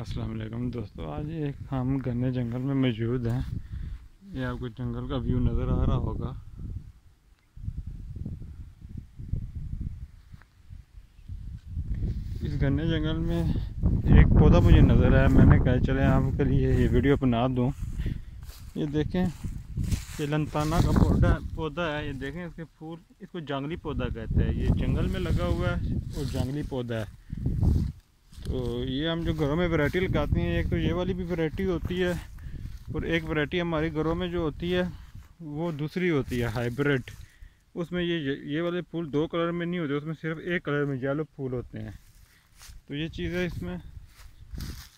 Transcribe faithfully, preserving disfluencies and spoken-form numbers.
अस्सलाम वालेकुम दोस्तों, आज एक हम घने जंगल में मौजूद हैं। ये आपको जंगल का व्यू नज़र आ रहा होगा। इस घने जंगल में एक पौधा मुझे नज़र आया, मैंने कहा चले आपके लिए ये वीडियो बना दूं। ये देखें, ये लंताना का पौधा पौधा है। ये देखें इसके फूल, इसको जंगली पौधा कहते हैं। ये जंगल में लगा हुआ है और जंगली पौधा है। तो ये हम जो घरों में वैरायटी लगाते हैं, एक तो ये वाली भी वैरायटी होती है और एक वैरायटी हमारे घरों में जो होती है वो दूसरी होती है, हाइब्रिड। उसमें ये ये वाले फूल दो कलर में नहीं होते, उसमें सिर्फ एक कलर में येलो फूल होते हैं। तो ये चीज़ है इसमें।